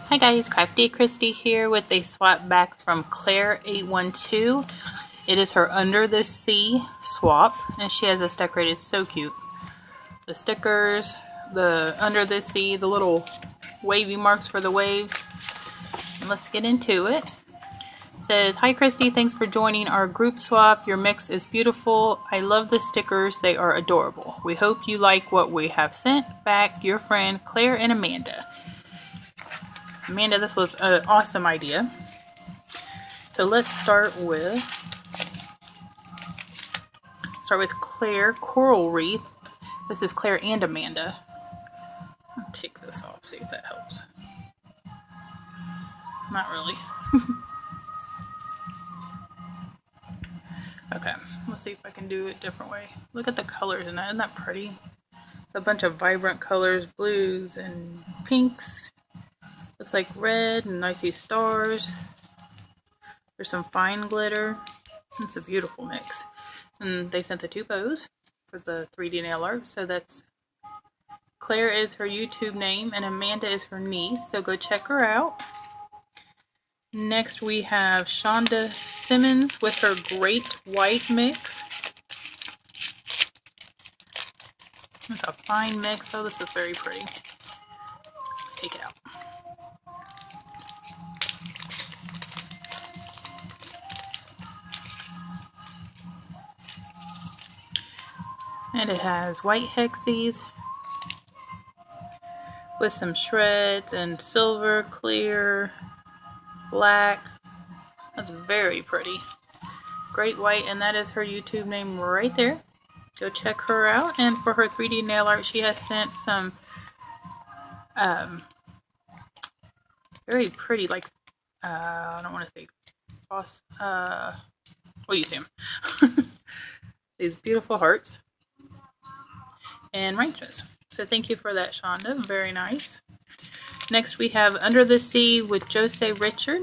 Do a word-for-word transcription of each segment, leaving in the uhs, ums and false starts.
Hi guys, Crafty Christy here with a swap back from Clare eight one two. It is her Under the Sea swap, and she has this decorated so cute. The stickers, the Under the Sea, the little wavy marks for the waves. And let's get into it. It says, "Hi Christy, thanks for joining our group swap. Your mix is beautiful. I love the stickers, they are adorable. We hope you like what we have sent back. Your friend Claire and Amanda." Amanda, this was an awesome idea. So let's start with start with Claire Coral Wreath. This is Claire and Amanda. I'll take this off, see if that helps. Not really. Okay, let's see if I can do it a different way. Look at the colors in that. Isn't that pretty? It's a bunch of vibrant colors, blues and pinks. Looks like red, and I see stars. There's some fine glitter. It's a beautiful mix. And they sent the two bows for the three D nail art. So that's Claire is her YouTube name, and Amanda is her niece. So go check her out. Next we have Shonda Simmons with her Great White mix. It's a fine mix. Oh, this is very pretty. Let's take it out. And it has white hexies with some shreds and silver, clear, black. That's very pretty. Great White, and that is her YouTube name right there. Go check her out. And for her three D nail art, she has sent some um, very pretty, like, uh, I don't want to say, uh, what do you see them? These beautiful hearts and rhinestones. So thank you for that, Shonda. Very nice. Next we have Under the Sea with Jose Richard.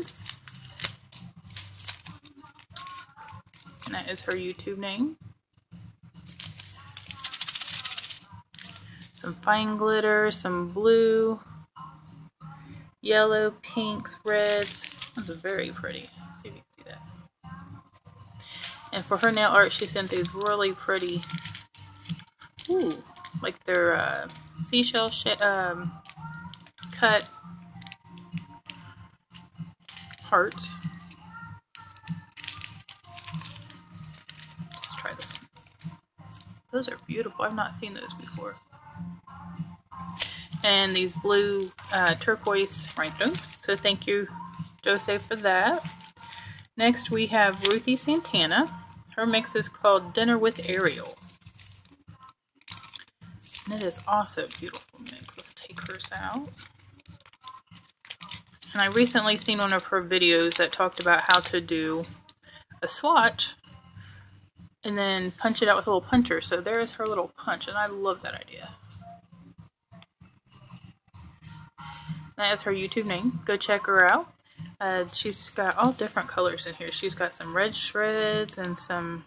And that is her YouTube name. Some fine glitter, some blue, yellow, pinks, reds. That's very pretty. Let's see if you can see that. And for her nail art, she sent these really pretty, ooh, like they're uh, seashell um, cut hearts. Let's try this one. Those are beautiful. I've not seen those before. And these blue uh, turquoise rhinestones. So thank you, Jose, for that. Next we have Ruthie Santana. Her mix is called Dinner with Ariel. And it is also a beautiful mix. Let's take hers out. And I recently seen one of her videos that talked about how to do a swatch and then punch it out with a little puncher. So there is her little punch, and I love that idea. That is her YouTube name. Go check her out. Uh, she's got all different colors in here. She's got some red shreds and some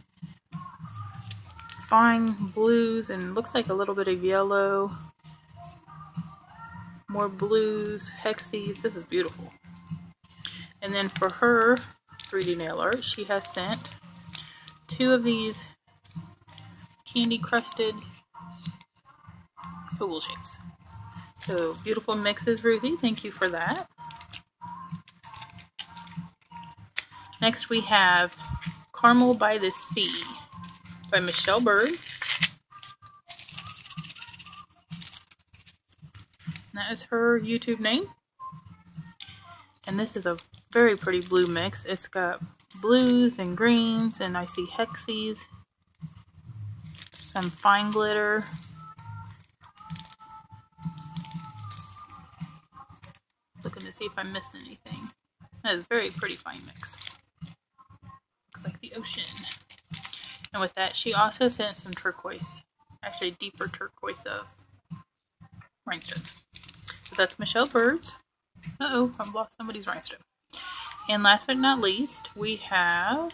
fine blues, and looks like a little bit of yellow. More blues, hexies. This is beautiful. And then for her three D nail art, she has sent two of these candy crusted oval shapes. So beautiful mixes, Ruthie. Thank you for that. Next we have Caramel by the Sea by Michelle Bird. And that is her YouTube name. And this is a very pretty blue mix. It's got blues and greens, and I see hexies, some fine glitter, looking to see if I missed anything. That is a very pretty fine mix. Looks like the ocean. And with that, she also sent some turquoise, actually deeper turquoise of rhinestones. So that's Michelle Bird's. Uh-oh, I've lost somebody's rhinestone. And last but not least, we have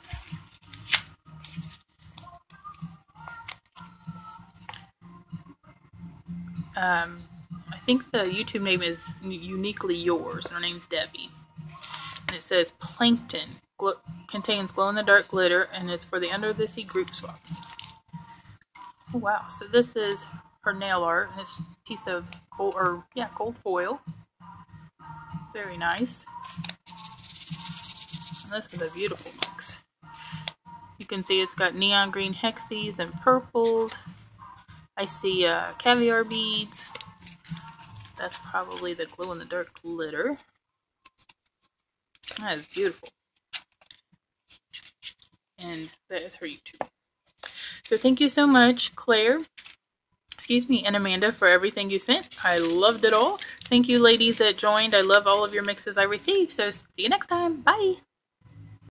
um, I think the YouTube name is Uniquely Yours. Her name's Debbie. And it says Plankton. Gl contains glow-in-the-dark glitter, and it's for the Under the Sea group swap. Oh, wow. So this is her nail art, and it's a piece of gold, or yeah, gold foil. Very nice. And this is a beautiful mix. You can see it's got neon green hexes and purpled. I see uh, caviar beads. That's probably the glow-in-the-dark glitter. That is beautiful. And that is her YouTube. So thank you so much, Claire, excuse me, and Amanda, for everything you sent. I loved it all. Thank you, ladies that joined. I love all of your mixes I received. So see you next time. Bye.